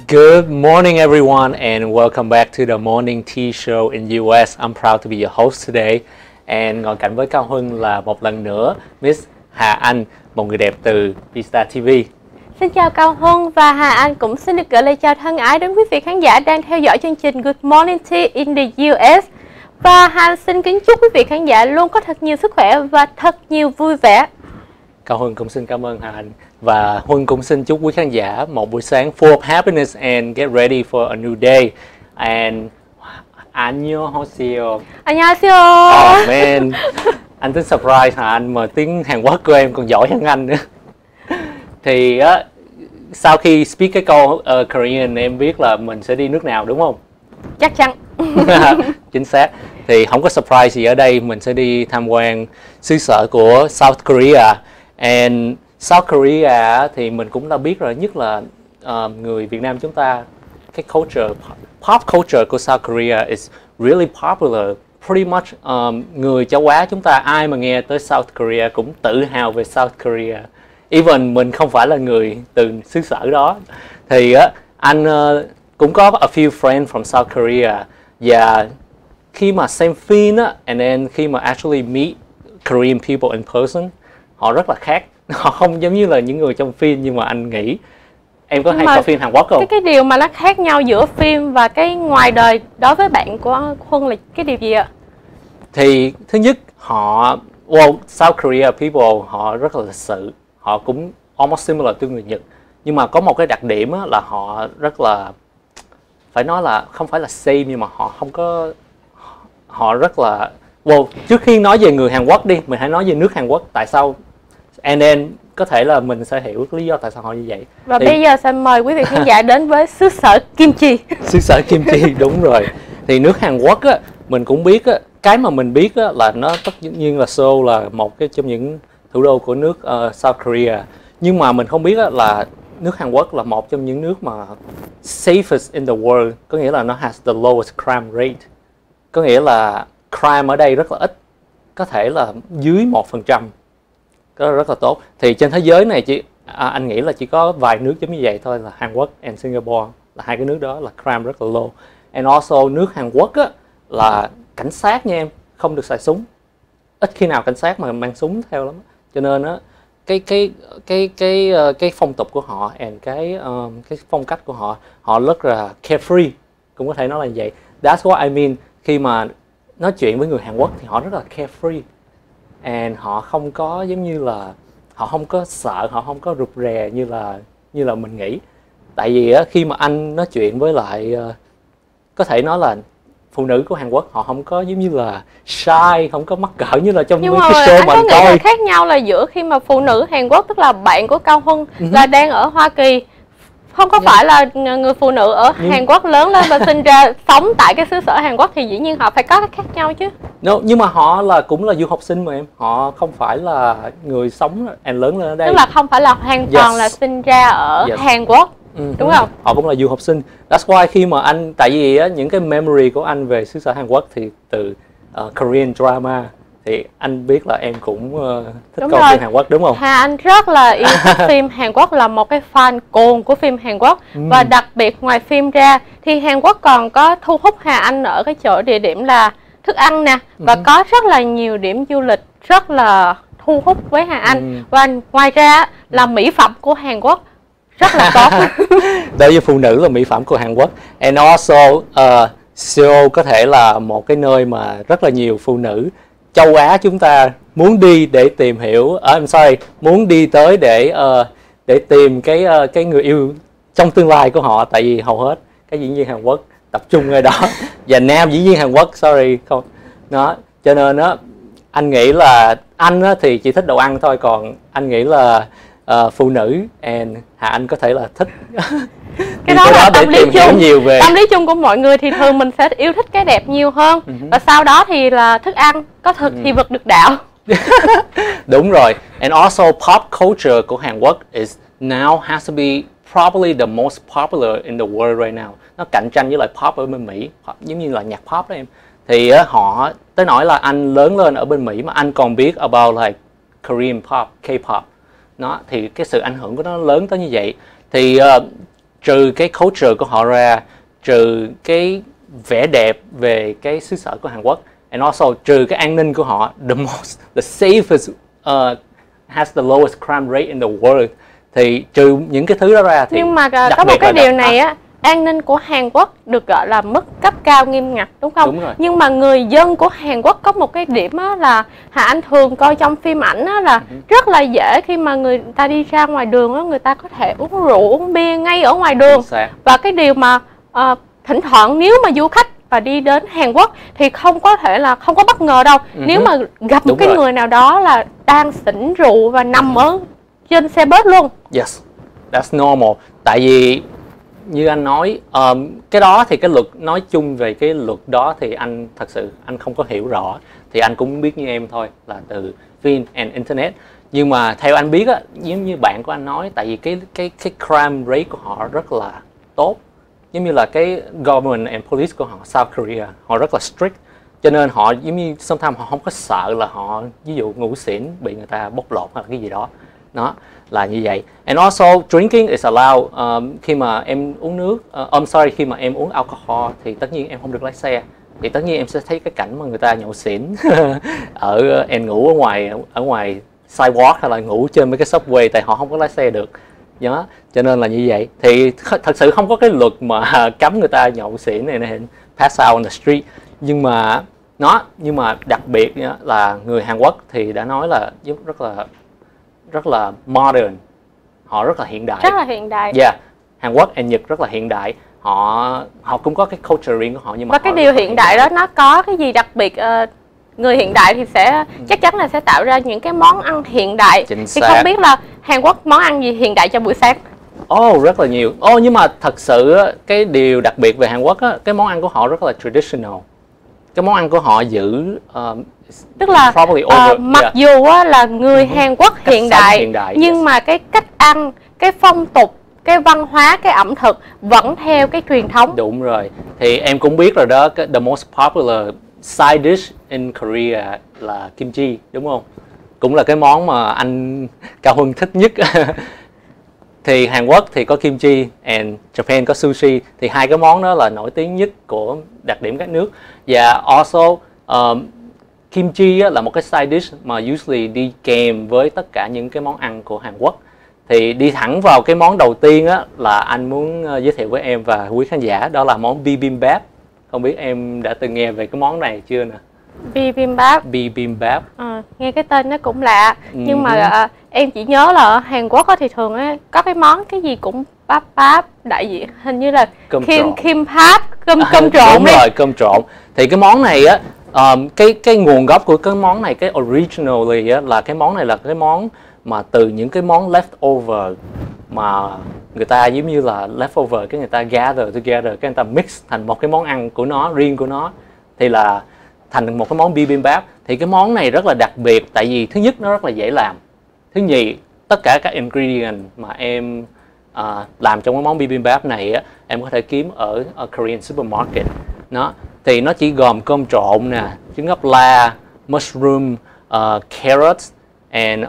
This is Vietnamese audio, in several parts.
Good morning, everyone, and welcome back to the Morning Tea Show in US. I'm proud to be your host today. And ngồi cạnh với Cao Huân là một lần nữa Miss Hà Anh, một người đẹp từ Vista TV. Xin chào Cao Huân và Hà Anh cũng xin được gửi lời chào thân ái đến quý vị khán giả đang theo dõi chương trình Good Morning Tea in the US. Và Hà Anh xin kính chúc quý vị khán giả luôn có thật nhiều sức khỏe và thật nhiều vui vẻ. Cao Huân cũng xin cảm ơn Hà Anh. Và Huân cũng xin chúc quý khán giả một buổi sáng full of happiness and get ready for a new day. And 안녕하세요. 안녕하세요. Oh man, anh tính surprise Hà Anh mà tiếng Hàn Quốc của em còn giỏi hơn anh nữa. Thì sau khi speak cái câu Korean em biết là mình sẽ đi nước nào đúng không? Chắc chắn. Chính xác. Thì không có surprise gì ở đây, mình sẽ đi tham quan xứ sở của South Korea. And South Korea thì mình cũng đã biết rồi, nhất là người Việt Nam chúng ta, cái culture, pop culture của South Korea is really popular. Pretty much người châu Á chúng ta ai mà nghe tới South Korea cũng tự hào về South Korea. Even mình không phải là người từ xứ sở đó. Thì anh cũng có a few friends from South Korea. Và khi mà xem phim and then khi mà actually meet Korean people in person, họ rất là khác. Họ không giống như là những người trong phim, nhưng mà anh nghĩ em có hay coi phim Hàn Quốc không? Cái điều mà nó khác nhau giữa phim và cái ngoài đời đối với bạn của Huân là cái điều gì ạ? Thì thứ nhất, họ South Korea people họ rất là lịch sự, họ cũng almost similar to người Nhật, nhưng mà có một cái đặc điểm là họ rất là, phải nói là không phải là same, nhưng mà họ rất là trước khi nói về người Hàn Quốc đi, mình hãy nói về nước Hàn Quốc tại sao, and then có thể là mình sẽ hiểu lý do tại sao họ như vậy. Và bây giờ sẽ mời quý vị khán giả đến với xứ sở kim chi. Xứ sở kim chi, đúng rồi. Thì nước Hàn Quốc mình cũng biết cái mà mình biết là nó tất nhiên là Seoul là một cái trong những thủ đô của nước South Korea, nhưng mà mình không biết là nước Hàn Quốc là một trong những nước mà safest in the world, có nghĩa là nó has the lowest crime rate, có nghĩa là crime ở đây rất là ít, có thể là dưới 1%, đó rất là tốt. Thì trên thế giới này anh nghĩ là chỉ có vài nước giống như vậy thôi, là Hàn Quốc and Singapore, là hai cái nước đó là crime rất là low. And also nước Hàn Quốc là cảnh sát nha em, không được xài súng, ít khi nào cảnh sát mà mang súng theo lắm. Cho nên cái phong tục của họ and cái phong cách của họ, họ rất là carefree, cũng có thể nói là vậy. That's what I mean. Khi mà nói chuyện với người Hàn Quốc thì họ rất là carefree, and họ không có giống như là, họ không có sợ, họ không có rụt rè như là mình nghĩ. Tại vì khi mà anh nói chuyện với lại có thể nói là phụ nữ của Hàn Quốc, họ không có giống như là shy, không có mắc cỡ như là trong mấy cái show mà anh coi. Là khác nhau là giữa khi mà phụ nữ Hàn Quốc, tức là bạn của Cao Huân là đang ở Hoa Kỳ, không có phải là người phụ nữ ở Hàn Quốc lớn lên và sinh ra sống tại cái xứ sở Hàn Quốc, thì dĩ nhiên họ phải có cái khác nhau chứ. Nhưng mà họ cũng là du học sinh mà em, họ không phải là người sống and lớn lên ở đây. Tức là không phải là hoàn toàn là sinh ra ở Hàn Quốc, đúng không? Họ cũng là du học sinh. That's why khi mà anh, tại vì những cái memory của anh về xứ sở Hàn Quốc thì từ Korean drama, thì anh biết là em cũng thích coi phim Hàn Quốc đúng không? Hà Anh rất là yêu thích phim Hàn Quốc, là một cái fan cuồng của phim Hàn Quốc. Và đặc biệt ngoài phim ra thì Hàn Quốc còn có thu hút Hà Anh ở cái chỗ địa điểm là thức ăn nè, và có rất là nhiều điểm du lịch rất là thu hút với Hà Anh. Và ngoài ra là mỹ phẩm của Hàn Quốc rất là tốt. Đối với phụ nữ là mỹ phẩm của Hàn Quốc. And also Seoul có thể là một cái nơi mà rất là nhiều phụ nữ châu Á chúng ta muốn đi để tìm hiểu, muốn đi tới để tìm cái người yêu trong tương lai của họ. Tại vì hầu hết các diễn viên Hàn Quốc tập trung ở đó, và nam diễn viên Hàn Quốc không đó, cho nên anh nghĩ là anh thì chỉ thích đồ ăn thôi, còn anh nghĩ là phụ nữ and Hà Anh có thể là thích cái đó là tâm lý chung. Nhiều về tâm lý chung của mọi người thì thường mình sẽ yêu thích cái đẹp nhiều hơn, và sau đó thì là thức ăn, có thực thì vật được đạo. Đúng rồi. And also pop culture của Hàn Quốc is now has to be probably the most popular in the world right now. Nó cạnh tranh với lại pop ở bên Mỹ, giống như là nhạc pop đó em. Thì họ tới nỗi là anh lớn lên ở bên Mỹ mà anh còn biết about like Korean pop, K-pop. Nó thì cái sự ảnh hưởng của nó lớn tới như vậy. Thì trừ cái culture của họ ra, trừ cái vẻ đẹp về cái xứ sở của Hàn Quốc, and also trừ cái an ninh của họ, the safest has the lowest crime rate in the world, thì trừ những cái thứ đó ra thì nhưng mà có một cái điều này á, an ninh của Hàn Quốc được gọi là mức cấp cao nghiêm ngặt, đúng không? Đúng rồi. Nhưng mà người dân của Hàn Quốc có một cái điểm á là Hà Anh thường coi trong phim ảnh á là rất là dễ khi mà người ta đi ra ngoài đường á, người ta có thể uống rượu, uống bia ngay ở ngoài đường. Và cái điều mà thỉnh thoảng nếu mà du khách và đi đến Hàn Quốc thì không có thể là không có bất ngờ đâu. Nếu mà gặp một cái người nào đó là đang xỉn rượu và nằm ở trên xe bus luôn. Yes, that's normal. Tại vì như anh nói, cái đó thì cái luật nói chung về cái luật đó thì anh thật sự anh không có hiểu rõ, thì anh cũng biết như em thôi, là từ phim and internet. Nhưng mà theo anh biết á, giống như bạn của anh nói, tại vì cái crime rate của họ rất là tốt, giống như là cái government and police của họ South Korea họ rất là strict, cho nên họ giống như sometimes họ không có sợ là họ ví dụ ngủ xỉn bị người ta bóc lột hoặc là cái gì đó. Nó là như vậy. And also drinking is allowed. Khi mà em uống nước, khi mà em uống alcohol thì tất nhiên em không được lái xe. Thì tất nhiên em sẽ thấy cái cảnh mà người ta nhậu xỉn and ngủ ở ngoài sidewalk hay là ngủ trên mấy cái subway, tại họ không có lái xe được. Đó, cho nên là như vậy. Thì thật sự không có cái luật mà cấm người ta nhậu xỉn này pass out on the street. Nhưng mà đặc biệt là người Hàn Quốc thì đã nói là rất là modern, họ rất là hiện đại. Rất là hiện đại. Yeah, Hàn Quốc and Nhật rất là hiện đại. Họ cũng có cái culture riêng của họ, nhưng mà và cái điều hiện đại đó nó có cái gì đặc biệt? Người hiện đại thì sẽ chắc chắn là sẽ tạo ra những cái món ăn hiện đại. Thì không biết là Hàn Quốc món ăn gì hiện đại cho buổi sáng? Rất là nhiều. Nhưng mà thật sự cái điều đặc biệt về Hàn Quốc á, cái món ăn của họ rất là traditional. Cái món ăn của họ giữ tức là mặc dù là người Hàn Quốc hiện đại nhưng mà cái cách ăn, cái phong tục, cái văn hóa, cái ẩm thực vẫn theo cái truyền thống. Đúng rồi. Thì em cũng biết rồi đó, the most popular side dish in Korea là kimchi, đúng không? Cũng là cái món mà anh Cao Huân thích nhất. Thì Hàn Quốc thì có kimchi and Japan có sushi, thì hai cái món đó là nổi tiếng nhất của đặc điểm các nước. Và also kimchi là một cái side dish mà usually đi kèm với tất cả những cái món ăn của Hàn Quốc. Thì đi thẳng vào cái món đầu tiên á, là anh muốn giới thiệu với em và quý khán giả, đó là món bibimbap. Không biết em đã từng nghe về cái món này chưa nè? Bibimbap. Nghe cái tên nó cũng lạ. Nhưng mà em chỉ nhớ là ở Hàn Quốc thì thường có cái món cái gì cũng bap, đại diện hình như là kimbap, cơm trộn. Đúng rồi, cơm trộn. Thì cái món này á, cái nguồn gốc của cái món này, cái originally á, là cái món này là cái món mà từ những cái món leftover mà người ta giống như là leftover, cái người ta gather together, cái người ta mix thành một cái món ăn của nó, riêng của nó, thì là thành một cái món bibimbap. Thì cái món này rất là đặc biệt, tại vì thứ nhất nó rất là dễ làm, thứ nhì tất cả các ingredient mà em làm trong cái món bibimbap này á, em có thể kiếm ở Korean supermarket. Thì nó chỉ gồm cơm trộn nè, trứng ốp la, mushroom, carrots, and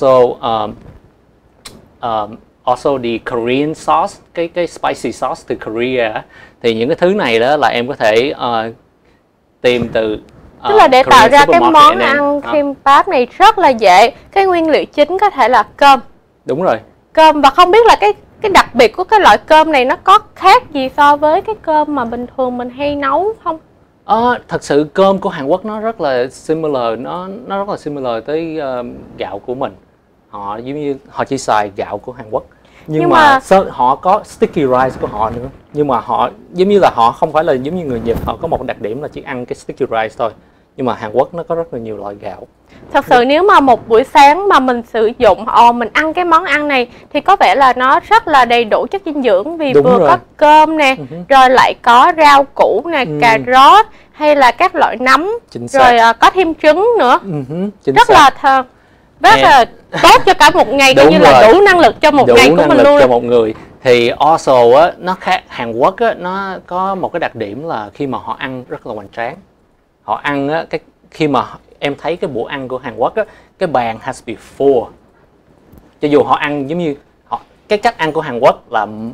also the Korean sauce, cái spicy sauce từ Korea. Thì những cái thứ này đó là em có thể tìm từ tức là để tạo ra cái món ăn kimbap này rất là dễ. Cái nguyên liệu chính có thể là cơm. Đúng rồi. Cơm, và không biết là cái đặc biệt của cái loại cơm này nó có khác gì so với cái cơm mà bình thường mình hay nấu không? Thật sự cơm của Hàn Quốc nó rất là similar, nó rất là similar tới gạo của mình. Họ giống như họ chỉ xài gạo của Hàn Quốc, nhưng mà họ có sticky rice của họ nữa. Nhưng mà họ giống như là họ không phải là giống như người Nhật, họ có một đặc điểm là chỉ ăn cái sticky rice thôi. Nhưng mà Hàn Quốc nó có rất là nhiều loại gạo. Thật sự nếu mà một buổi sáng mà mình sử dụng mình ăn cái món ăn này thì có vẻ là nó rất là đầy đủ chất dinh dưỡng, vì vừa có cơm nè, rồi lại có rau củ nè, cà rốt hay là các loại nấm, rồi có thêm trứng nữa. Rất là tốt cho cả một ngày, coi như là đủ năng lực cho một ngày của mình luôn. Cho một người. Thì also á, nó khác, Hàn Quốc á, nó có một cái đặc điểm là khi mà họ ăn rất là hoành tráng. Họ ăn á, khi mà em thấy cái bữa ăn của Hàn Quốc á, cái bàn has to be full. Cho dù họ ăn giống như cái cách ăn của Hàn Quốc là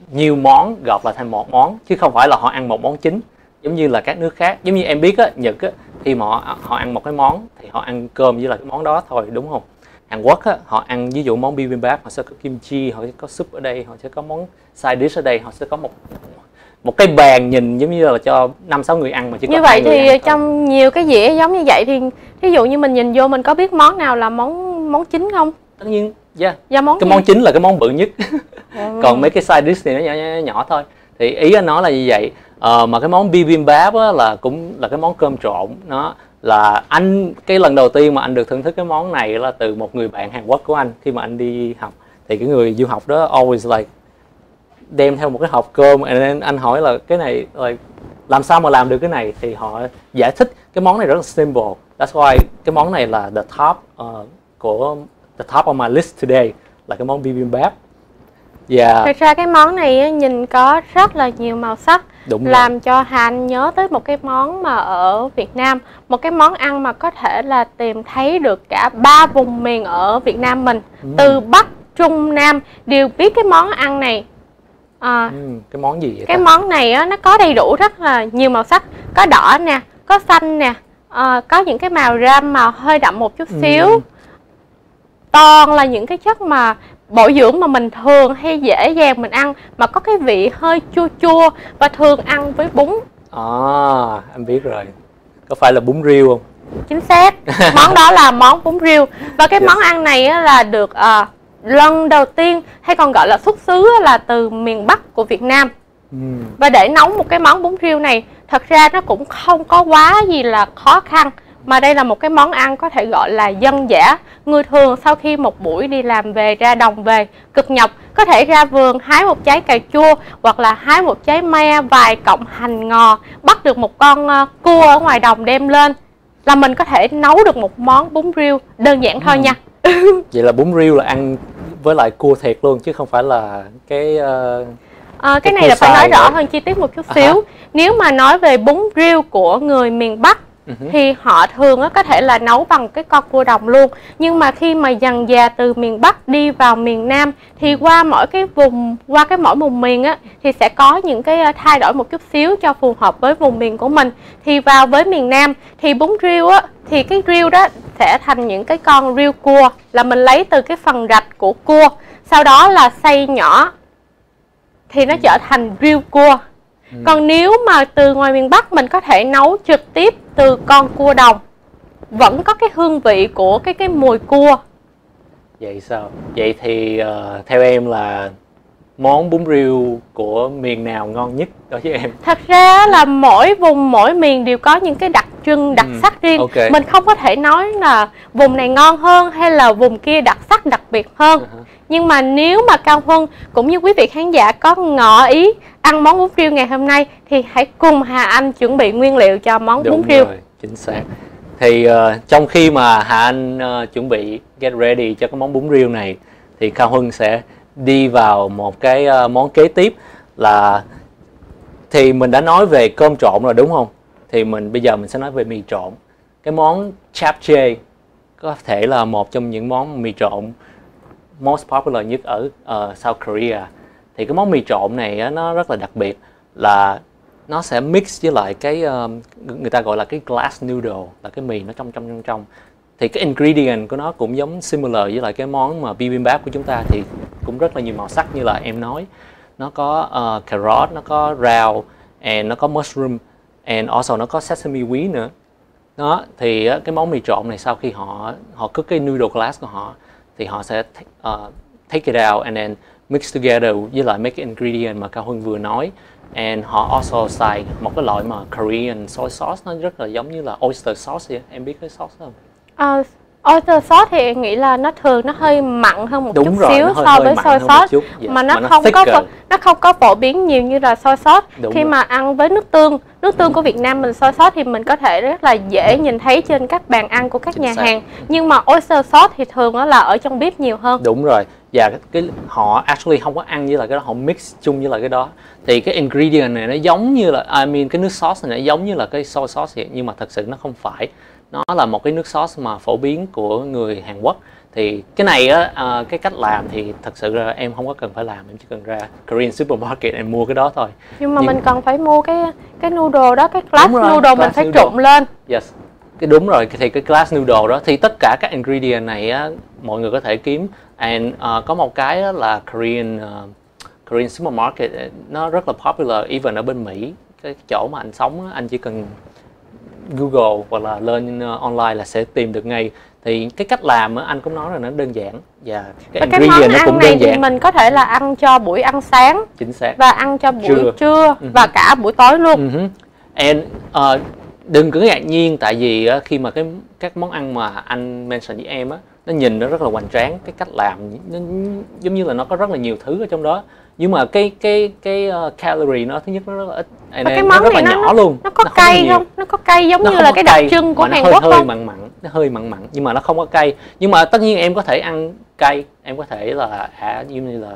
nhiều món gộp lại thành một món, chứ không phải là họ ăn một món chính giống như là các nước khác. Giống như em biết á, Nhật á, khi mà họ ăn một cái món thì họ ăn cơm với là cái món đó thôi, đúng không? Hàn Quốc á, họ ăn ví dụ món bibimbap, họ sẽ có kim chi, họ sẽ có súp ở đây, họ sẽ có món side dish ở đây, họ sẽ có một cái bàn nhìn giống như là cho 5-6 người ăn mà chỉ có như vậy người thì ăn trong nhiều cái dĩa giống như vậy thì ví dụ như mình nhìn vô mình có biết món nào là món chính không? tất nhiên, yeah. Và món cái gì? món chính là cái món bự nhất. Còn mấy cái side dish thì nó nhỏ thôi. Thì ý anh nói là như vậy. Mà cái món bibimbap á, là cũng là cái món cơm trộn. Nó là cái lần đầu tiên mà anh được thưởng thức cái món này là từ một người bạn Hàn Quốc của anh khi mà anh đi học. Thì cái người du học đó always like đem theo một cái hộp cơm, and anh hỏi là cái này like, làm sao mà làm được cái này, thì họ giải thích cái món này rất là simple. That's why cái món này là the top of my list today, là cái món bibimbap. Yeah. Thật ra cái món này á, nhìn có rất là nhiều màu sắc. Đúng làm rồi. cho Hạnh nhớ tới một cái món mà ở Việt Nam, một cái món ăn mà có thể là tìm thấy được cả 3 vùng miền ở Việt Nam mình, từ Bắc, Trung, Nam đều biết cái món ăn này. Cái món gì vậy Cái ta? món này á, nó có đầy đủ rất là nhiều màu sắc, có đỏ nè, có xanh nè, có những cái màu ram màu hơi đậm một chút xíu. Toàn là những cái chất mà bổ dưỡng mà mình thường hay dễ dàng mình ăn, mà có cái vị hơi chua chua và thường ăn với bún. Anh biết rồi. Có phải là bún riêu không? Chính xác. Món đó là món bún riêu. Và cái món ăn này á, là được lần đầu tiên hay còn gọi là xuất xứ là từ miền Bắc của Việt Nam. Và để nấu một cái món bún riêu này, thật ra nó cũng không có quá gì là khó khăn, mà đây là một cái món ăn có thể gọi là dân dã. Người thường sau khi một buổi đi làm về, ra đồng về cực nhọc, có thể ra vườn hái một trái cà chua hoặc là hái một trái me, vài cọng hành ngò, bắt được một con cua ở ngoài đồng đem lên là mình có thể nấu được một món bún riêu đơn giản thôi nha. Vậy là bún riêu là ăn với lại cua thiệt luôn, chứ không phải là cái cái này là phải nói rõ hơn chi tiết một chút xíu. Nếu mà nói về bún riêu của người miền Bắc thì họ thường có thể là nấu bằng cái con cua đồng luôn. Nhưng mà khi mà dần dà từ miền Bắc đi vào miền Nam thì qua mỗi vùng miền á, thì sẽ có những cái thay đổi một chút xíu cho phù hợp với vùng miền của mình. Thì vào với miền Nam thì bún riêu á, thì cái riêu đó sẽ thành những cái con riêu cua, là mình lấy từ cái phần rạch của cua, sau đó là xay nhỏ thì nó trở thành riêu cua. Còn nếu mà từ ngoài miền Bắc mình có thể nấu trực tiếp từ con cua đồng, vẫn có cái hương vị của cái mùi cua. Vậy sao? Vậy thì theo em là món bún riêu của miền nào ngon nhất đối với em? Thật ra là mỗi vùng mỗi miền đều có những cái đặc trưng, đặc sắc riêng. Mình không có thể nói là vùng này ngon hơn hay là vùng kia đặc sắc đặc biệt hơn. Nhưng mà nếu mà Cao Huân cũng như quý vị khán giả có ngỏ ý ăn món bún riêu ngày hôm nay thì hãy cùng Hà Anh chuẩn bị nguyên liệu cho món bún riêu. Đúng rồi, chính xác. Thì trong khi mà Hà Anh chuẩn bị get ready cho cái món bún riêu này, thì Cao Huân sẽ đi vào một cái món kế tiếp là, thì mình đã nói về cơm trộn rồi đúng không? Thì bây giờ mình sẽ nói về mì trộn. Cái món japchae có thể là một trong những món mì trộn most popular nhất ở South Korea. Thì cái món mì trộn này á, nó rất là đặc biệt, là nó sẽ mix với lại cái người ta gọi là cái glass noodle, là cái mì nó trong. Thì cái ingredient của nó cũng giống similar với lại cái món mà bibimbap của chúng ta, thì cũng rất là nhiều màu sắc như là em nói. Nó có carrot, nó có rau, and nó có mushroom, and also nó có sesame wheat nữa. Đó, thì cái món mì trộn này sau khi họ cook cái noodle glass của họ, thì họ sẽ take it out and then mix together với lại mấy cái ingredient mà Cao Huân vừa nói. And họ also xài một cái loại mà Korean soy sauce, nó rất là giống như là oyster sauce vậy. Em biết cái sauce đó không? Oyster sauce thì em nghĩ là nó hơi mặn hơn một chút xíu so với soy sauce, mà nó không có phổ biến nhiều như là soy sauce. Khi mà ăn với nước tương của Việt Nam mình, soy sauce thì mình có thể rất là dễ nhìn thấy trên các bàn ăn của các nhà hàng. Nhưng mà oyster sauce thì thường là ở trong bếp nhiều hơn. Đúng rồi. Và họ actually không có ăn với lại cái đó, họ mix chung với lại cái đó. Thì cái ingredient này nó giống như là, cái nước sauce này nó giống như là cái soy sauce vậy, nhưng mà thật sự nó không phải. nó là một cái nước sauce mà phổ biến của người Hàn Quốc. Thì cái này á, cái cách làm thì thật sự là em không có cần phải làm, em chỉ cần ra Korean supermarket em mua cái đó thôi. Nhưng mà mình cần phải mua cái noodle đó, cái glass noodle glass mình phải noodle. trộn lên. Yes, cái đúng rồi, thì cái glass noodle đó thì tất cả các ingredient này á, mọi người có thể kiếm. And có một cái đó là Korean supermarket nó rất là popular even ở bên Mỹ. Cái chỗ mà anh sống á, anh chỉ cần Google hoặc là lên online là sẽ tìm được ngay. Thì cái cách làm á, anh cũng nói là nó đơn giản và cái ingredient nó cũng đơn giản. Thì mình có thể là ăn cho buổi ăn sáng, chính xác, và ăn cho buổi trưa và cả buổi tối luôn. And đừng có ngạc nhiên, tại vì khi mà các món ăn mà anh mention với em á, nó nhìn nó rất là hoành tráng, cái cách làm nó giống như là nó có rất là nhiều thứ ở trong đó, nhưng mà cái calorie nó thứ nhất nó rất là ít, và cái món nó rất này là nhỏ luôn. Nó có cay không? Nó có cay giống như là cái đặc trưng của Hàn Quốc không? Nó hơi mặn mặn nhưng mà nó không có cay. Nhưng mà tất nhiên em có thể ăn cay, em có thể là giống như là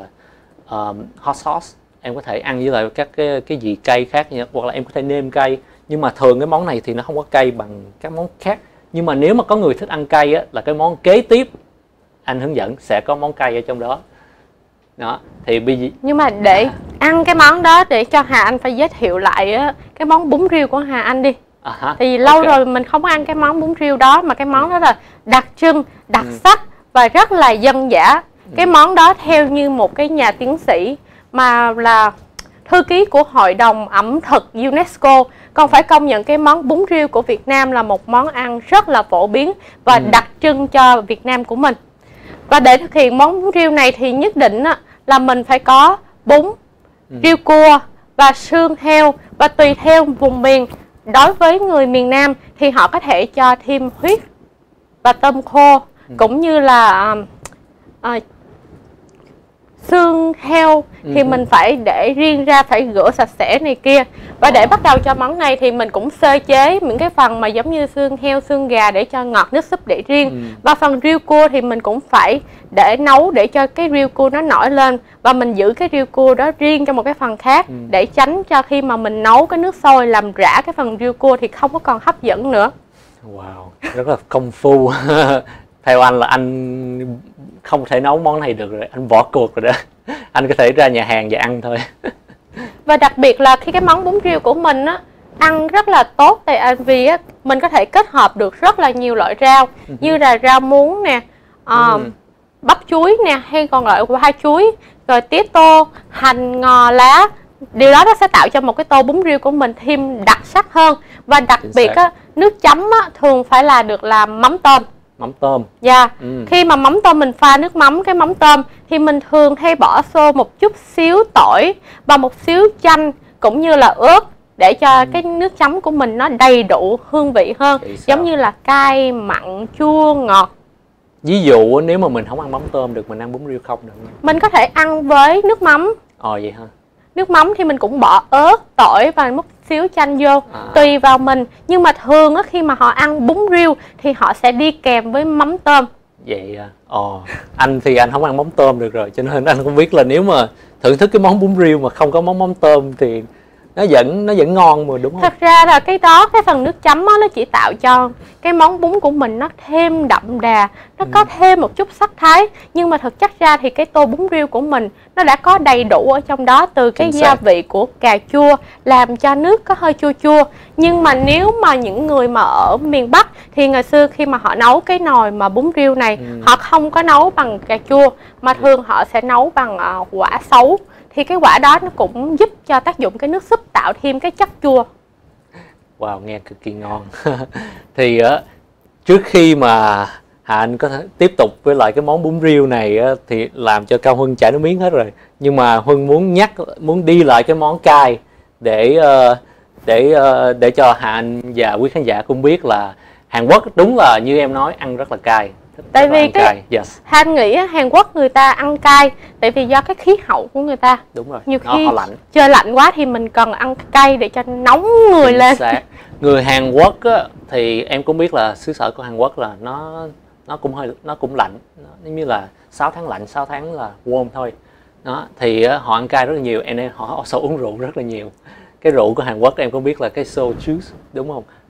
hot sauce, em có thể ăn với lại các cái gì cay khác, hoặc là em có thể nêm cay. Nhưng mà thường cái món này thì nó không có cay bằng các món khác. Nhưng mà nếu mà có người thích ăn cay á, là cái món kế tiếp anh hướng dẫn sẽ có món cay ở trong đó. Đó, thì bây giờ... Nhưng mà để ăn cái món đó, để cho Hà Anh phải giới thiệu lại á, cái món bún riêu của Hà Anh đi. Thì lâu rồi mình không ăn cái món bún riêu đó, mà cái món đó là đặc trưng, đặc sắc và rất là dân dã. Cái món đó theo như một cái nhà tiến sĩ mà là thư ký của Hội đồng ẩm thực UNESCO còn phải công nhận cái món bún riêu của Việt Nam là một món ăn rất là phổ biến và đặc trưng cho Việt Nam của mình. Và để thực hiện món bún riêu này thì nhất định là mình phải có bún, riêu cua và xương heo, và tùy theo vùng miền. Đối với người miền Nam thì họ có thể cho thêm huyết và tôm khô, cũng như là xương heo thì mình phải để riêng ra, phải rửa sạch sẽ này kia. Và để bắt đầu cho món này thì mình cũng sơ chế những cái phần mà giống như xương heo, xương gà để cho ngọt nước súp để riêng. Và phần riêu cua thì mình cũng phải để nấu để cho cái riêu cua nó nổi lên, và mình giữ cái riêu cua đó riêng trong một cái phần khác, để tránh cho khi mà mình nấu cái nước sôi làm rã cái phần riêu cua thì không có còn hấp dẫn nữa. Wow, rất là công phu. Theo anh là anh không thể nấu món này được rồi, anh bỏ cuộc rồi đó. Anh có thể ra nhà hàng và ăn thôi. Và đặc biệt là khi cái món bún riêu của mình á, ăn rất là tốt, tại vì á, mình có thể kết hợp được rất là nhiều loại rau, như là rau muống nè, bắp chuối nè, hay còn gọi là hoa chuối, rồi tía tô, hành, ngò, lá. Điều đó nó sẽ tạo cho một cái tô bún riêu của mình thêm đặc sắc hơn. Và đặc biệt á, nước chấm á, thường phải là được làm mắm tôm. Mắm tôm. Dạ. Khi mà mắm tôm mình pha nước mắm, cái mắm tôm thì mình thường hay bỏ xô một chút xíu tỏi và một xíu chanh cũng như là ớt, để cho cái nước chấm của mình nó đầy đủ hương vị hơn, giống như là cay, mặn, chua, ngọt. Ví dụ nếu mà mình không ăn mắm tôm được, mình ăn bún riêu không được không? Mình có thể ăn với nước mắm. Vậy hả? Nước mắm thì mình cũng bỏ ớt, tỏi và một xíu chanh vô, tùy vào mình. Nhưng mà thường á, khi mà họ ăn bún riêu thì họ sẽ đi kèm với mắm tôm. Vậy anh thì anh không ăn mắm tôm được rồi, cho nên anh không biết là nếu mà thưởng thức cái món bún riêu mà không có mắm tôm thì nó vẫn ngon mà, đúng không? Thật ra là cái đó, cái phần nước chấm đó, nó chỉ tạo cho cái món bún của mình nó thêm đậm đà, nó có thêm một chút sắc thái. Nhưng mà thực chất ra thì cái tô bún riêu của mình nó đã có đầy đủ ở trong đó, từ cái gia vị của cà chua làm cho nước có hơi chua chua. Nhưng mà nếu mà những người mà ở miền Bắc thì ngày xưa khi mà họ nấu cái nồi mà bún riêu này, họ không có nấu bằng cà chua mà thường họ sẽ nấu bằng quả sấu. Thì cái quả đó nó cũng giúp cho tác dụng cái nước súp tạo thêm cái chất chua. Wow, nghe cực kỳ ngon. Thì trước khi mà Hà Anh có thể tiếp tục với lại cái món bún riêu này thì làm cho Cao Huân chảy nước miếng hết rồi. Nhưng mà Huân muốn đi lại cái món cay để cho Hà Anh và quý khán giả cũng biết là Hàn Quốc đúng là như em nói, ăn rất là cay. Tại vì Hàn nghĩ Hàn Quốc người ta ăn cay tại vì do cái khí hậu của người ta. Đúng rồi. Nhiều khi trời lạnh quá thì mình cần ăn cay để cho nóng người lên. Người Hàn Quốc á, thì em cũng biết là xứ sở của Hàn Quốc là nó cũng lạnh, nó như là 6 tháng lạnh, 6 tháng là warm thôi. Đó, thì họ ăn cay rất là nhiều, họ uống rượu rất là nhiều. Cái rượu của Hàn Quốc em cũng biết là cái soju, đúng không?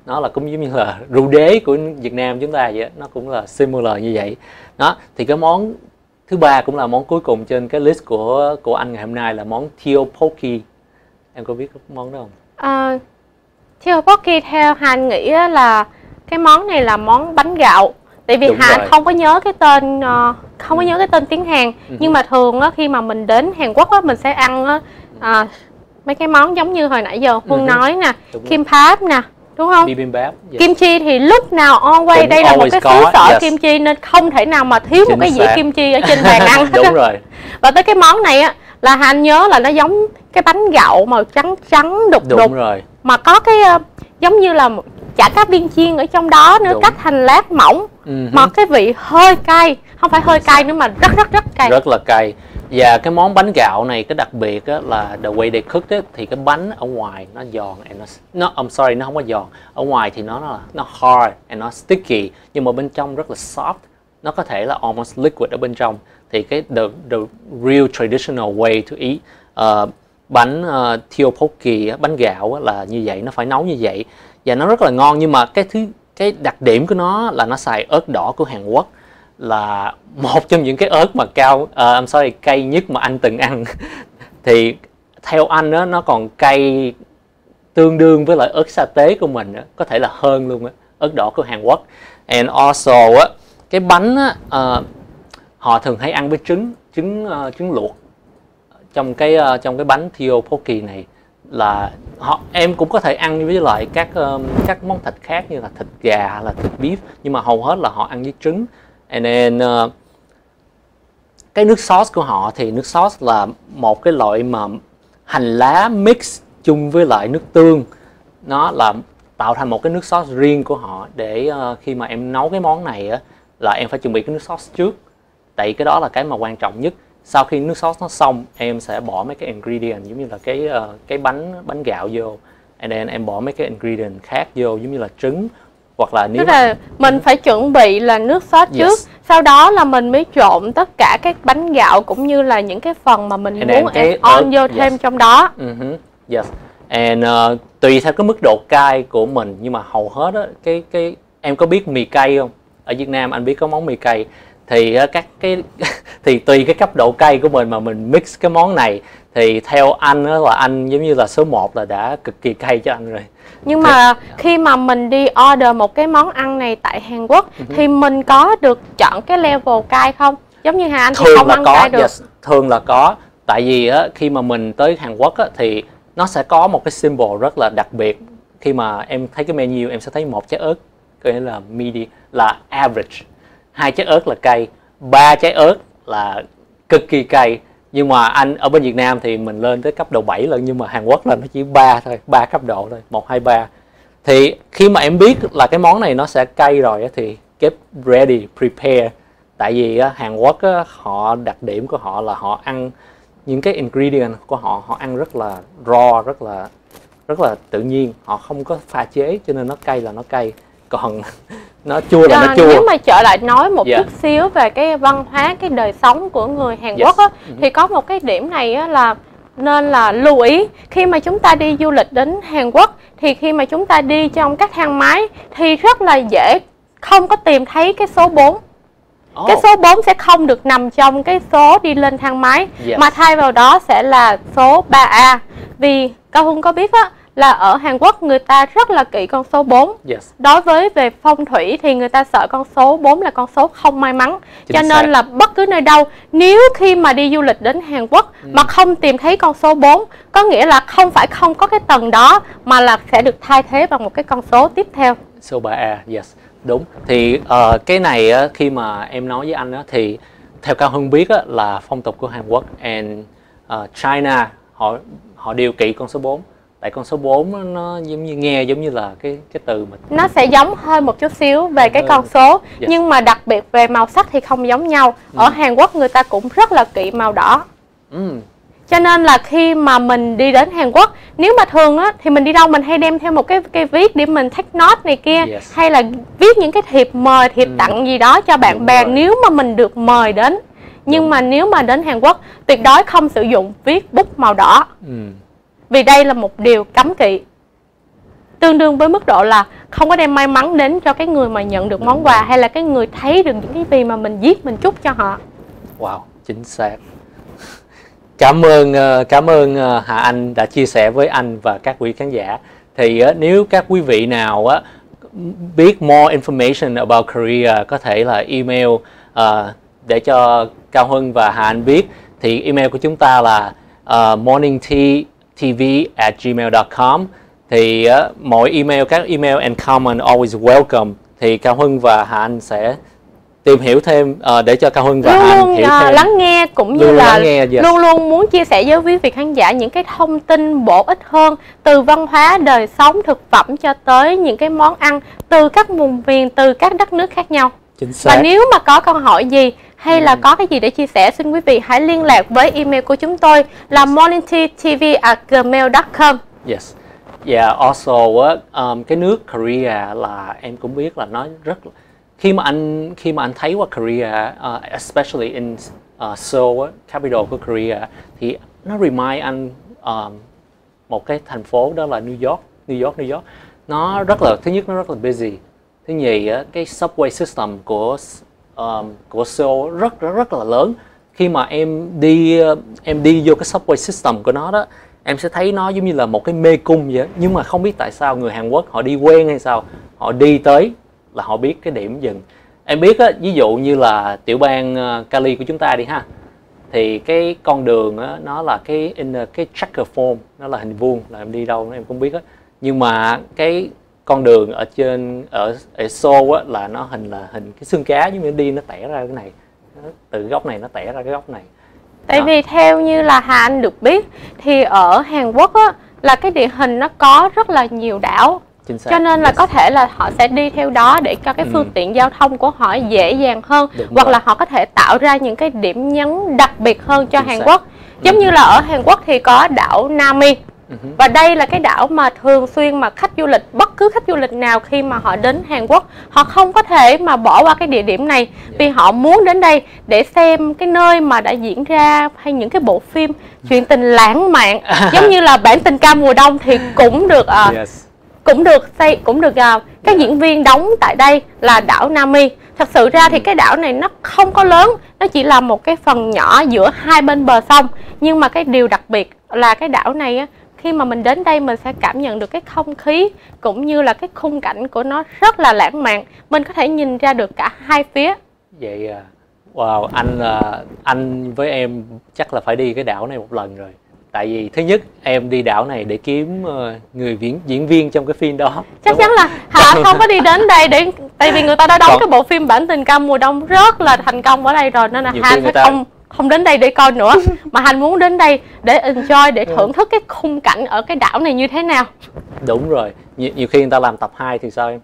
nó là cũng giống như là rượu đế của Việt Nam chúng ta vậy, nó cũng là similar như vậy. Đó, thì cái món thứ ba cũng là món cuối cùng trên cái list của anh ngày hôm nay là món tteokbokki. Em có biết cái món đó không? Tteokbokki theo Hàn nghĩ là cái món này là món bánh gạo. Tại vì Hàn không có nhớ cái tên tiếng Hàn. Nhưng mà thường khi mà mình đến Hàn Quốc mình sẽ ăn mấy cái món giống như hồi nãy giờ Huân nói nè, kimbap nè, đúng không? Bibimbap. Kimchi thì lúc nào always đây là một cái xứ sở kimchi nên không thể nào mà thiếu một cái dĩa kimchi ở trên bàn ăn. Đúng rồi. Và tới cái món này á là Hàn nhớ là nó giống cái bánh gạo màu trắng trắng đục đục. Đúng rồi. Mà có cái giống như là chả cá viên chiên ở trong đó nữa, cắt thành lát mỏng. Mà cái vị hơi cay, không phải hơi cay nữa mà rất cay. Rất là cay. Và cái món bánh gạo này cái đặc biệt á, là the way they cook it, thì cái bánh ở ngoài nó giòn and nó không có giòn. Ở ngoài thì nó hard and nó sticky, nhưng mà bên trong rất là soft. Nó có thể là almost liquid ở bên trong. Thì cái the real traditional way to eat bánh tteokbokki, bánh gạo là như vậy, nó phải nấu như vậy và nó rất là ngon. Nhưng mà cái đặc điểm của nó là nó xài ớt đỏ của Hàn Quốc, là một trong những cái ớt mà cay nhất mà anh từng ăn. Thì theo anh đó, nó còn cay tương đương với lại ớt sa tế của mình đó, có thể là hơn luôn á, ớt đỏ của Hàn Quốc. And also á, cái bánh á, họ thường hay ăn với trứng luộc trong cái bánh tteokbokki này. Là em cũng có thể ăn với lại các món thịt khác như là thịt gà hay là thịt beef, nhưng mà hầu hết là họ ăn với trứng. And then cái nước sauce của họ thì nước sauce là một cái loại mà hành lá mix chung với lại nước tương, nó là tạo thành một cái nước sauce riêng của họ. Để khi mà em nấu cái món này á, là em phải chuẩn bị cái nước sauce trước, tại cái đó là cái mà quan trọng nhất. Sau khi nước sauce nó xong, em sẽ bỏ mấy cái ingredient giống như là cái bánh gạo vô, and then em bỏ mấy cái ingredient khác vô giống như là trứng, hoặc là nếu là mình phải chuẩn bị là nước sốt trước, sau đó là mình mới trộn tất cả các bánh gạo cũng như là những cái phần mà mình muốn add vô thêm trong đó. And tùy theo cái mức độ cay của mình, nhưng mà hầu hết á, cái em có biết mì cay không? Ở Việt Nam anh biết có món mì cay, thì thì tùy cái cấp độ cay của mình mà mình mix cái món này, thì theo anh á, là anh giống như là số 1 là đã cực kỳ cay cho anh rồi. Nhưng mà khi mà mình đi order một cái món ăn này tại Hàn Quốc thì mình có được chọn cái level cay không? Giống như Hà Anh thì không ăn cay được. Thường là có. Tại vì á, khi mà mình tới Hàn Quốc á, thì nó sẽ có một cái symbol rất là đặc biệt. Khi mà em thấy cái menu, em sẽ thấy 1 trái ớt, có nghĩa là medium, là average. 2 trái ớt là cay, 3 trái ớt là cực kỳ cay. Nhưng mà anh ở bên Việt Nam thì mình lên tới cấp độ 7 lần, nhưng mà Hàn Quốc là nó chỉ 3 thôi, 3 cấp độ thôi, 1, 2, 3. Thì khi mà em biết là cái món này nó sẽ cay rồi thì get ready, prepare. Tại vì Hàn Quốc họ đặc điểm của họ là họ ăn những cái ingredient của họ ăn rất là raw, rất là tự nhiên, họ không có pha chế, cho nên nó cay là nó cay, còn nó chua là nó chua. Nếu mà trở lại nói một chút xíu về cái văn hóa, cái đời sống của người Hàn Quốc á, thì có một cái điểm này á, là nên là lưu ý khi mà chúng ta đi du lịch đến Hàn Quốc, thì khi mà chúng ta đi trong các thang máy thì rất là dễ không có tìm thấy cái số 4. Cái số 4 sẽ không được nằm trong cái số đi lên thang máy, mà thay vào đó sẽ là số 3A. Vì Cao Hưng có biết á, là ở Hàn Quốc người ta rất là kỵ con số 4. Đối với về phong thủy thì người ta sợ con số 4 là con số không may mắn. Cho nên là bất cứ nơi đâu, nếu khi mà đi du lịch đến Hàn Quốc mà không tìm thấy con số 4, có nghĩa là không phải không có cái tầng đó, mà là sẽ được thay thế bằng một cái con số tiếp theo. Số 3A, đúng. Thì cái này khi mà em nói với anh thì theo Cao Hưng biết là phong tục của Hàn Quốc and China họ đều kỵ con số 4. Tại con số 4 nó nghe giống như là cái từ mình, nó sẽ giống hơn một chút xíu về cái con số, nhưng mà đặc biệt về màu sắc thì không giống nhau. Ở Hàn Quốc người ta cũng rất là kỵ màu đỏ. Cho nên là khi mà mình đi đến Hàn Quốc, nếu mà thường á thì mình đi đâu mình hay đem theo một cái viết để mình take note này kia, hay là viết những cái thiệp mời, thiệp tặng gì đó cho bạn bè nếu mà mình được mời đến. Nhưng mà nếu mà đến Hàn Quốc tuyệt đối không sử dụng viết bút màu đỏ. Vì đây là một điều cấm kỵ. Tương đương với mức độ là không có đem may mắn đến cho cái người mà nhận được món quà, hay là cái người thấy được những cái gì mà mình viết mình chúc cho họ. Wow, chính xác. Cảm ơn Hà Anh đã chia sẻ với anh và các quý khán giả. Thì nếu các quý vị nào biết more information about Korea, có thể là email để cho Cao Huân và Hà Anh biết. Thì email của chúng ta là morningteatv@gmail.com. Thì mọi email, các email and comment always welcome. Thì Cao Huân và Hà Anh sẽ tìm hiểu thêm để cho Cao Huân và Hà Anh hiểu thêm, lắng nghe, cũng như là luôn luôn muốn chia sẻ với quý vị khán giả những cái thông tin bổ ích hơn, từ văn hóa, đời sống, thực phẩm cho tới những cái món ăn từ các vùng miền, từ các đất nước khác nhau. Chính xác. Và nếu mà có câu hỏi gì hay là có cái gì để chia sẻ, xin quý vị hãy liên lạc với email của chúng tôi là morningteatv@gmail.com. Yes. Yeah, also cái nước Korea là em cũng biết là nó rất, khi mà anh thấy qua Korea, especially in Seoul, capital của Korea, thì nó remind anh một cái thành phố, đó là New York. Nó rất là, thứ nhất nó rất là busy, thứ nhì cái subway system của Seoul rất là lớn. Khi mà em đi vô cái subway system của nó đó, em sẽ thấy nó giống như là một cái mê cung vậy. Nhưng mà không biết tại sao người Hàn Quốc họ đi quen hay sao, họ đi tới là họ biết cái điểm dừng. Em biết á, ví dụ như là tiểu bang Cali của chúng ta đi ha, thì cái con đường á, nó là cái checker form, nó là hình vuông, là em đi đâu em cũng biết á. Nhưng mà cái con đường ở Seoul á, là nó hình cái xương cá, giống như đi nó tẻ ra cái này, từ góc này nó tẻ ra cái góc này. Tại vì theo như là Hà Anh được biết thì ở Hàn Quốc á, là cái địa hình nó có rất là nhiều đảo. Cho nên là có thể là họ sẽ đi theo đó để cho cái phương tiện giao thông của họ dễ dàng hơn. Hoặc là họ có thể tạo ra những cái điểm nhấn đặc biệt hơn cho Hàn Quốc. Giống như là ở Hàn Quốc thì có đảo Nami. Và đây là cái đảo mà thường xuyên mà khách du lịch, bất cứ khách du lịch nào khi mà họ đến Hàn Quốc, họ không có thể mà bỏ qua cái địa điểm này. Vì họ muốn đến đây để xem cái nơi mà đã diễn ra hay những cái bộ phim chuyện tình lãng mạn. Giống như là Bản tình ca mùa đông thì cũng được các diễn viên đóng tại đây là đảo Nami. Thật sự ra thì cái đảo này nó không có lớn, nó chỉ là một cái phần nhỏ giữa hai bên bờ sông. Nhưng mà cái điều đặc biệt là cái đảo này á, khi mà mình đến đây mình sẽ cảm nhận được cái không khí cũng như là cái khung cảnh của nó rất là lãng mạn. Mình có thể nhìn ra được cả hai phía. Vậy wow, anh với em chắc là phải đi cái đảo này một lần rồi. Tại vì thứ nhất em đi đảo này để kiếm người diễn viên trong cái phim đó. Chắc chắn là Hà không có đi đến đây để, tại vì người ta đã đóng cái bộ phim Bản tình ca mùa đông rất là thành công ở đây rồi, nên là Hà sẽ không đến đây để coi nữa, mà Hành muốn đến đây để enjoy, để thưởng thức cái khung cảnh ở cái đảo này như thế nào. Đúng rồi, nhiều khi người ta làm tập 2 thì sao em?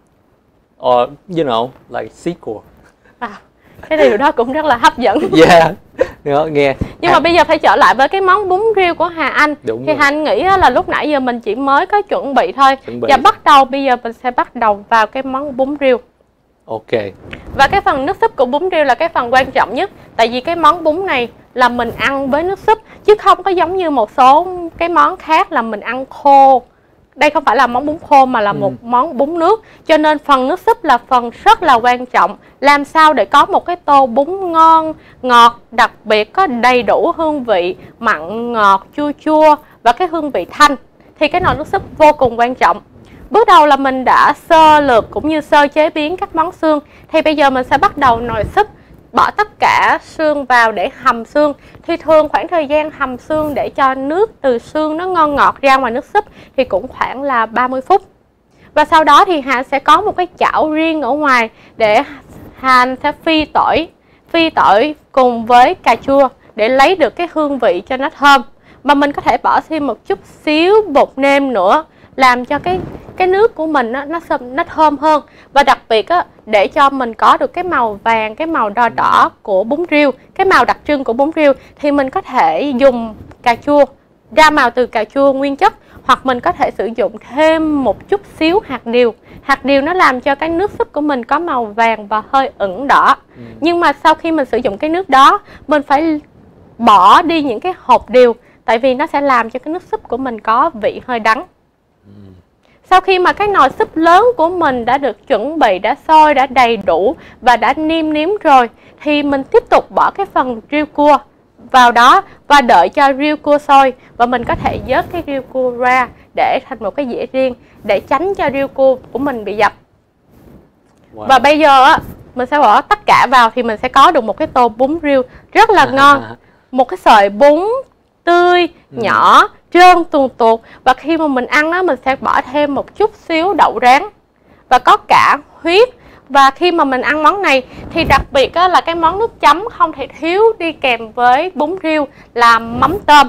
Or you know, like sequel. Cái điều đó cũng rất là hấp dẫn. Yeah, nghe. Nhưng mà bây giờ phải trở lại với cái món bún riêu của Hà Anh. Đúng thì rồi. Hành nghĩ là lúc nãy giờ mình chỉ mới có chuẩn bị thôi. Và bây giờ mình sẽ bắt đầu vào cái món bún riêu. Ok. Và cái phần nước súp của bún riêu là cái phần quan trọng nhất. Tại vì cái món bún này là mình ăn với nước súp, chứ không có giống như một số cái món khác là mình ăn khô. Đây không phải là món bún khô mà là một món bún nước. Cho nên phần nước súp là phần rất là quan trọng. Làm sao để có một cái tô bún ngon, ngọt, đặc biệt có đầy đủ hương vị mặn, ngọt, chua chua và cái hương vị thanh, thì cái nồi nước súp vô cùng quan trọng. Bước đầu là mình đã sơ lược cũng như sơ chế biến các món xương. Thì bây giờ mình sẽ bắt đầu nồi súp, bỏ tất cả xương vào để hầm xương. Thì thường khoảng thời gian hầm xương để cho nước từ xương nó ngon ngọt ra ngoài nước súp thì cũng khoảng là 30 phút. Và sau đó thì Hà sẽ có một cái chảo riêng ở ngoài để Hà sẽ phi tỏi cùng với cà chua để lấy được cái hương vị cho nó thơm. Mà mình có thể bỏ thêm một chút xíu bột nêm nữa, làm cho cái nước của mình nó thơm hơn. Và đặc biệt á, để cho mình có được cái màu vàng, cái màu đỏ đỏ của bún riêu, cái màu đặc trưng của bún riêu, thì mình có thể dùng cà chua, ra màu từ cà chua nguyên chất, hoặc mình có thể sử dụng thêm một chút xíu hạt điều. Hạt điều nó làm cho cái nước súp của mình có màu vàng và hơi ửng đỏ. Nhưng mà sau khi mình sử dụng cái nước đó, mình phải bỏ đi những cái hột điều, tại vì nó sẽ làm cho cái nước súp của mình có vị hơi đắng. Sau khi mà cái nồi súp lớn của mình đã được chuẩn bị, đã sôi, đã đầy đủ và đã nêm nếm rồi, thì mình tiếp tục bỏ cái phần riêu cua vào đó và đợi cho riêu cua sôi. Và mình có thể vớt cái riêu cua ra để thành một cái dĩa riêng để tránh cho riêu cua của mình bị dập. Và bây giờ á, mình sẽ bỏ tất cả vào thì mình sẽ có được một cái tô bún riêu rất là ngon. Một cái sợi bún tươi, nhỏ, trơn tuồn tuột. Và khi mà mình ăn á, mình sẽ bỏ thêm một chút xíu đậu rán và có cả huyết. Và khi mà mình ăn món này thì đặc biệt á, là cái món nước chấm không thể thiếu đi kèm với bún riêu là mắm tôm.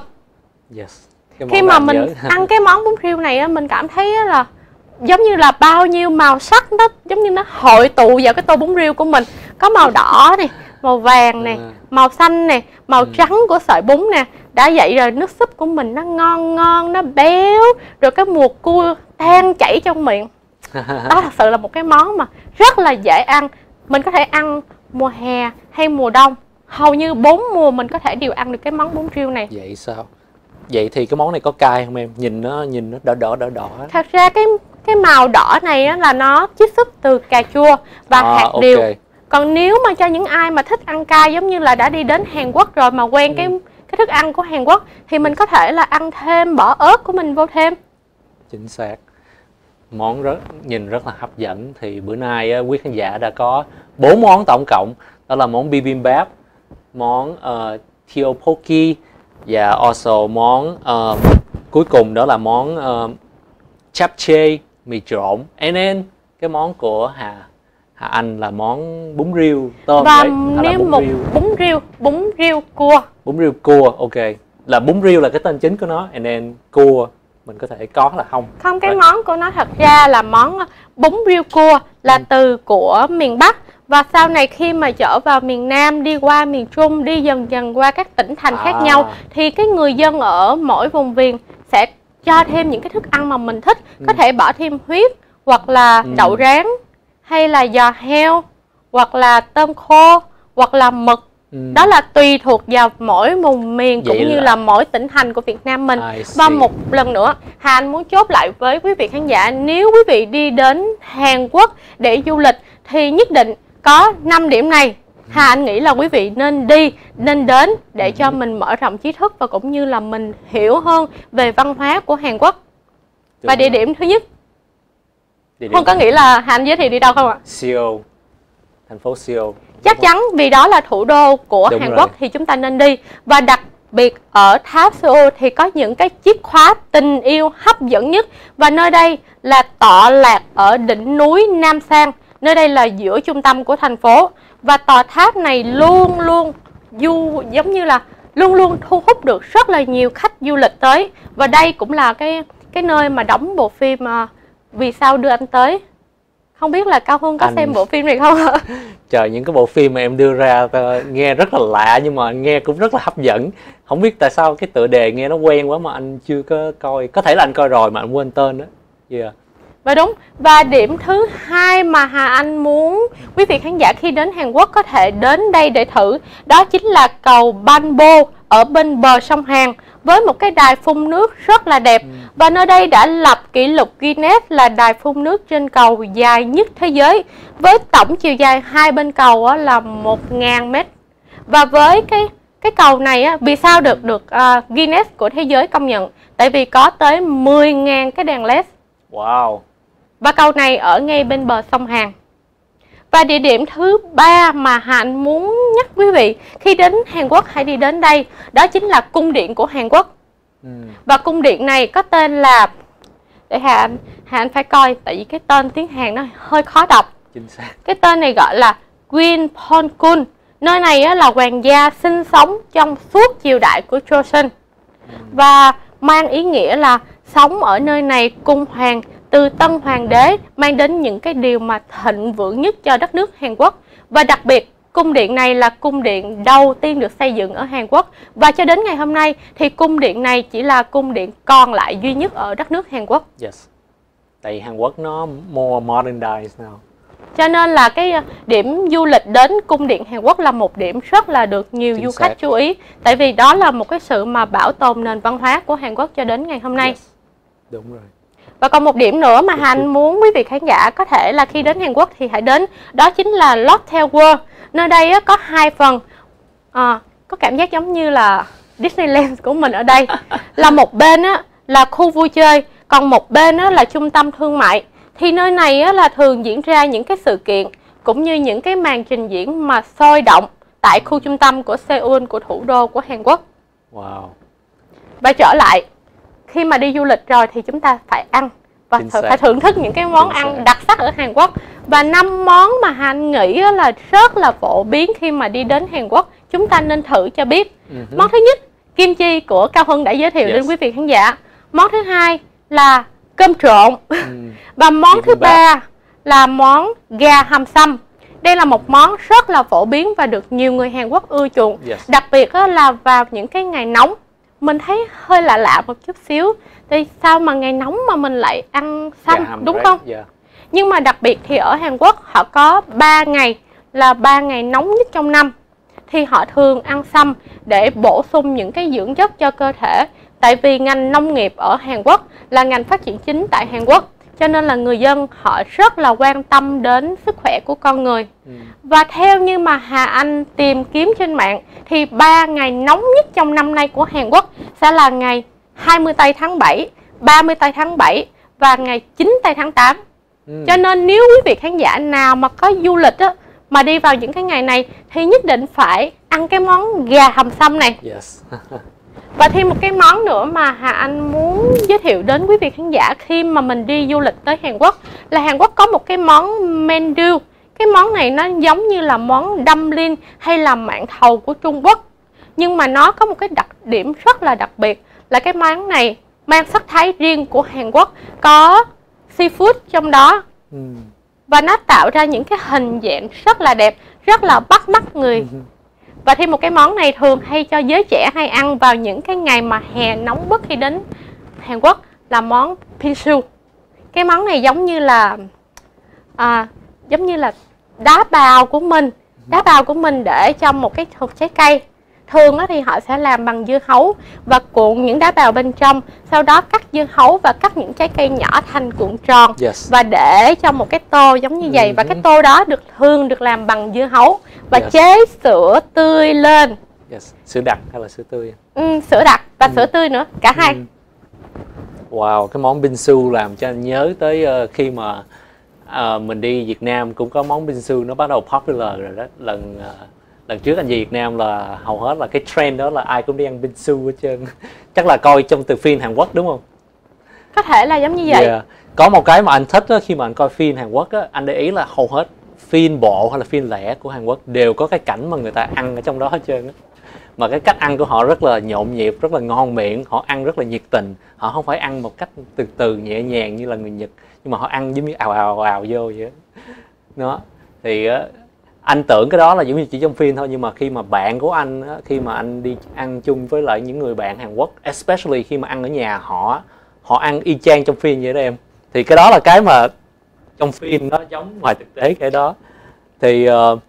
Khi mà mình ăn cái món bún riêu này á, mình cảm thấy á, là giống như là bao nhiêu màu sắc nó giống như nó hội tụ vào cái tô bún riêu của mình. Có màu đỏ này, màu vàng này, màu xanh này, màu trắng của sợi bún nè. Đã vậy rồi nước súp của mình nó ngon ngon, nó béo, rồi cái mùa cua tan chảy trong miệng. Đó thật sự là một cái món mà rất là dễ ăn. Mình có thể ăn mùa hè hay mùa đông, hầu như 4 mùa mình có thể đều ăn được cái món bún riêu này. Vậy sao? Vậy thì cái món này có cay không em? Nhìn nó đỏ đỏ. Thật ra cái màu đỏ này á, là nó chiết xuất từ cà chua và hạt điều. Còn nếu mà cho những ai mà thích ăn cay, giống như là đã đi đến Hàn Quốc rồi mà quen cái thức ăn của Hàn Quốc, thì mình có thể là ăn thêm, bỏ ớt của mình vô thêm. Chính xác. Món nhìn rất là hấp dẫn. Thì bữa nay quý khán giả đã có 4 món tổng cộng. Đó là món bibimbap, món tteokbokki và also món cuối cùng đó là món japchae, mì trộn. And then cái món của Hà Anh là món bún riêu tôm. Và đấy, nếu một bún riêu cua. Bún riêu cua, ok. Là bún riêu là cái tên chính của nó, and then cua mình có thể có là không. Không, cái món của nó thật ra là món bún riêu cua là từ của miền Bắc. Và sau này khi mà trở vào miền Nam, đi qua miền Trung, đi dần dần qua các tỉnh thành khác nhau, thì cái người dân ở mỗi vùng miền sẽ cho thêm những cái thức ăn mà mình thích. Có thể bỏ thêm huyết, hoặc là đậu rán, hay là giò heo, hoặc là tôm khô, hoặc là mực. Đó là tùy thuộc vào mỗi vùng miền cũng như là mỗi tỉnh thành của Việt Nam mình. Và một lần nữa, Hà Anh muốn chốt lại với quý vị khán giả, nếu quý vị đi đến Hàn Quốc để du lịch thì nhất định có 5 điểm này Hà Anh nghĩ là quý vị nên đi, nên đến để cho mình mở rộng trí thức và cũng như là mình hiểu hơn về văn hóa của Hàn Quốc. Và địa điểm thứ nhất, không có nghĩ là Hà Anh giới thiệu đi đâu không ạ? Seoul, thành phố Seoul. Chắc chắn vì đó là thủ đô của Hàn Quốc thì chúng ta nên đi. Và đặc biệt ở tháp Seoul thì có những cái chiếc khóa tình yêu hấp dẫn nhất. Và nơi đây là tọa lạc ở đỉnh núi Nam Sang. Nơi đây là giữa trung tâm của thành phố. Và tòa tháp này luôn luôn giống như là luôn luôn thu hút được rất là nhiều khách du lịch tới. Và đây cũng là cái nơi mà đóng bộ phim Vì Sao Đưa Anh Tới. Không biết là Cao Hương có xem bộ phim này không ạ? Trời, những cái bộ phim mà em đưa ra nghe rất là lạ nhưng mà nghe cũng rất là hấp dẫn. Không biết tại sao cái tựa đề nghe nó quen quá mà anh chưa có coi. Có thể là anh coi rồi mà anh quên tên đó. Và đúng. Và điểm thứ hai mà Hà Anh muốn quý vị khán giả khi đến Hàn Quốc có thể đến đây để thử, đó chính là cầu Banbo ở bên bờ sông Hàn, với một cái đài phun nước rất là đẹp. Và nơi đây đã lập kỷ lục Guinness là đài phun nước trên cầu dài nhất thế giới, với tổng chiều dài hai bên cầu là 1.000 mét. Và với cái cầu này vì sao được Guinness của thế giới công nhận? Tại vì có tới 10.000 cái đèn LED. Wow. Và cầu này ở ngay bên bờ sông Hàn. Và địa điểm thứ ba mà Hà Anh muốn nhắc quý vị khi đến Hàn Quốc hãy đi đến đây, đó chính là cung điện của Hàn Quốc. Và cung điện này có tên là, để Hà Anh phải coi tại vì cái tên tiếng Hàn nó hơi khó đọc. Chính xác. Cái tên này gọi là Gyeongbokgung. Nơi này là hoàng gia sinh sống trong suốt triều đại của Joseon. Và mang ý nghĩa là sống ở nơi này cung hoàng từ tân hoàng đế, mang đến những cái điều mà thịnh vượng nhất cho đất nước Hàn Quốc. Và đặc biệt cung điện này là cung điện đầu tiên được xây dựng ở Hàn Quốc. Và cho đến ngày hôm nay thì cung điện này chỉ là cung điện còn lại duy nhất ở đất nước Hàn Quốc. Yes. Tại Hàn Quốc nó more modernized now. Cho nên là cái điểm du lịch đến cung điện Hàn Quốc là một điểm rất là được nhiều du khách chú ý. Tại vì đó là một cái sự mà bảo tồn nền văn hóa của Hàn Quốc cho đến ngày hôm nay. Yes. Đúng rồi. Và còn một điểm nữa mà Hà Anh muốn quý vị khán giả có thể là khi đến Hàn Quốc thì hãy đến, đó chính là Lotte World. Nơi đây có 2 phần, có cảm giác giống như là Disneyland của mình ở đây. Là một bên là khu vui chơi, còn một bên là trung tâm thương mại. Thì nơi này là thường diễn ra những cái sự kiện cũng như những cái màn trình diễn mà sôi động tại khu trung tâm của Seoul, của thủ đô của Hàn Quốc. Wow. Và trở lại, khi mà đi du lịch rồi thì chúng ta phải ăn và phải thưởng thức những cái món ăn đặc sắc ở Hàn Quốc. Và 5 món mà Hà Anh nghĩ là rất là phổ biến khi mà đi đến Hàn Quốc, chúng ta nên thử cho biết. Món thứ nhất, kim chi của Cao Huân đã giới thiệu đến quý vị khán giả. Món thứ hai là cơm trộn. Và món thứ ba là món gà hầm sâm. Đây là một món rất là phổ biến và được nhiều người Hàn Quốc ưa chuộng. Đặc biệt là vào những cái ngày nóng. Mình thấy hơi lạ lạ một chút xíu. Thì sao mà ngày nóng mà mình lại ăn sâm, đúng không? Nhưng mà đặc biệt thì ở Hàn Quốc họ có 3 ngày là 3 ngày nóng nhất trong năm. Thì họ thường ăn sâm để bổ sung những cái dưỡng chất cho cơ thể. Tại vì ngành nông nghiệp ở Hàn Quốc là ngành phát triển chính tại Hàn Quốc, cho nên là người dân họ rất là quan tâm đến sức khỏe của con người. Và theo như mà Hà Anh tìm kiếm trên mạng thì 3 ngày nóng nhất trong năm nay của Hàn Quốc sẽ là ngày 20 tây tháng 7, 30 tây tháng 7 và ngày 9 tây tháng 8. Cho nên nếu quý vị khán giả nào mà có du lịch mà đi vào những cái ngày này thì nhất định phải ăn cái món gà hầm sâm này. Và thêm một cái món nữa mà Hà Anh muốn giới thiệu đến quý vị khán giả khi mà mình đi du lịch tới Hàn Quốc là Hàn Quốc có một cái món mandu. Cái món này nó giống như là món dumpling hay là mãng thầu của Trung Quốc. Nhưng mà nó có một cái đặc điểm rất là đặc biệt là cái món này mang sắc thái riêng của Hàn Quốc, có seafood trong đó. Và nó tạo ra những cái hình dạng rất là đẹp, rất là bắt mắt người. Và thêm một cái món này thường hay cho giới trẻ hay ăn vào những cái ngày mà hè nóng bức khi đến Hàn Quốc là món pinsu. Cái món này giống như là đá bào của mình. Đá bào của mình để trong một cái hộp trái cây. Thường thì họ sẽ làm bằng dưa hấu và cuộn những đá bào bên trong. Sau đó cắt dưa hấu và cắt những trái cây nhỏ thành cuộn tròn. Và để trong một cái tô giống như vậy. Và cái tô đó thường được làm bằng dưa hấu. Và chế sữa tươi lên. Sữa đặc hay là sữa tươi? Sữa đặc và sữa tươi nữa, cả hai. Wow, cái món bingsu làm cho anh nhớ tới khi mà mình đi Việt Nam cũng có món bingsu nó bắt đầu popular rồi đó. Lần trước anh về Việt Nam là hầu hết là cái trend đó là ai cũng đi ăn bingsu hết trơn. Chắc là coi trong từ phim Hàn Quốc đúng không? Có thể là giống như vậy. Có một cái mà anh thích đó, khi mà anh coi phim Hàn Quốc á, anh để ý là hầu hết phim bộ hay là phim lẻ của Hàn Quốc đều có cái cảnh mà người ta ăn ở trong đó hết trơn á. Mà cái cách ăn của họ rất là nhộn nhịp, rất là ngon miệng, họ ăn rất là nhiệt tình. Họ không phải ăn một cách từ từ nhẹ nhàng như là người Nhật, nhưng mà họ ăn giống như ào vô vậy đó. Thì anh tưởng cái đó là giống như chỉ trong phim thôi, nhưng mà khi mà bạn của anh khi mà anh đi ăn chung với lại những người bạn Hàn Quốc, especially khi mà ăn ở nhà họ ăn y chang trong phim vậy đó em. Thì cái đó là cái mà trong phim nó giống ngoài thực tế cái đó. Thì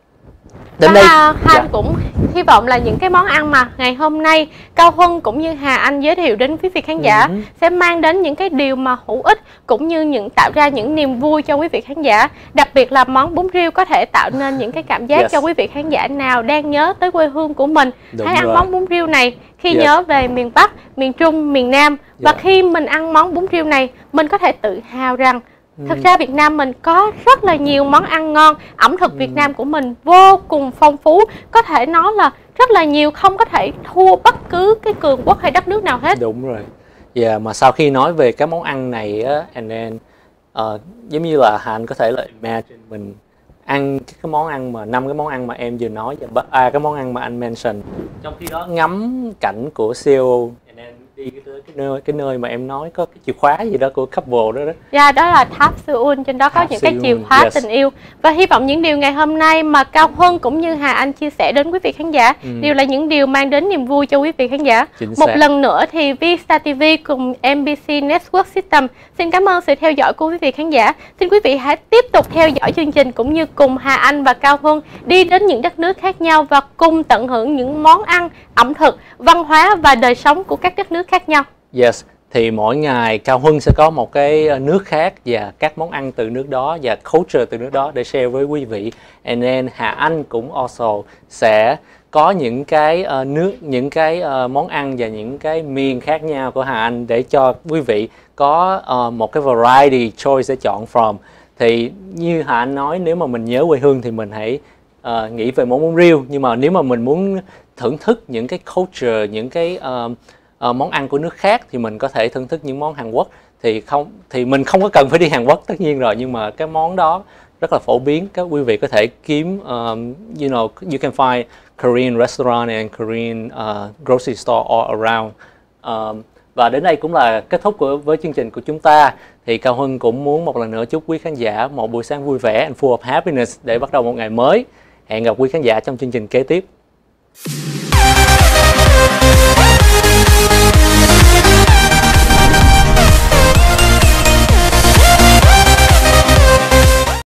đến đây Anh cũng hy vọng là những cái món ăn mà ngày hôm nay Cao Huân cũng như Hà Anh giới thiệu đến quý vị khán giả sẽ mang đến những cái điều mà hữu ích cũng như tạo ra những niềm vui cho quý vị khán giả. Đặc biệt là món bún riêu có thể tạo nên những cái cảm giác cho quý vị khán giả nào đang nhớ tới quê hương của mình. Hãy ăn món bún riêu này khi nhớ về miền Bắc, miền Trung, miền Nam. Và khi mình ăn món bún riêu này, mình có thể tự hào rằng thực ra Việt Nam mình có rất là nhiều món ăn ngon. Ẩm thực Việt Nam của mình vô cùng phong phú. Có thể nói là rất là nhiều, không có thể thua bất cứ cái cường quốc hay đất nước nào hết. Đúng rồi. Mà sau khi nói về cái món ăn này á, and then giống như là Hạnh có thể là imagine mình ăn cái món ăn mà 5 cái món ăn mà em vừa nói, cái món ăn mà anh mention. Trong khi đó ngắm cảnh của Seoul, and then đi tới cái nơi mà em nói có cái chìa khóa gì đó của couple đó. Đó là tháp Seoul, trên đó có những cái chìa khóa tình yêu. Và hy vọng những điều ngày hôm nay mà Cao Huân cũng như Hà Anh chia sẻ đến quý vị khán giả đều là những điều mang đến niềm vui cho quý vị khán giả. Một lần nữa thì Vstar TV cùng MBC Network System xin cảm ơn sự theo dõi của quý vị khán giả. Xin quý vị hãy tiếp tục theo dõi chương trình cũng như cùng Hà Anh và Cao Huân đi đến những đất nước khác nhau và cùng tận hưởng những món ăn, ẩm thực, văn hóa và đời sống của các đất nước khác nhau. thì mỗi ngày Cao Huân sẽ có một cái nước khác và các món ăn từ nước đó và culture từ nước đó để share với quý vị. And then Hà Anh cũng also sẽ có những cái những cái món ăn và những cái miền khác nhau của Hà Anh để cho quý vị có một cái variety choice để chọn from. Thì như Hà Anh nói, nếu mà mình nhớ quê hương thì mình hãy nghĩ về món bún riêu, nhưng mà nếu mà mình muốn thưởng thức những cái culture, những cái món ăn của nước khác thì mình có thể thưởng thức những món Hàn Quốc. Thì mình không có cần phải đi Hàn Quốc tất nhiên rồi, nhưng mà cái món đó rất là phổ biến. Các quý vị có thể kiếm you know, you can find Korean restaurant and Korean grocery store all around. Và đến đây cũng là kết thúc với chương trình của chúng ta. Thì Cao Huân cũng muốn một lần nữa chúc quý khán giả một buổi sáng vui vẻ and full of happiness để bắt đầu một ngày mới. Hẹn gặp quý khán giả trong chương trình kế tiếp.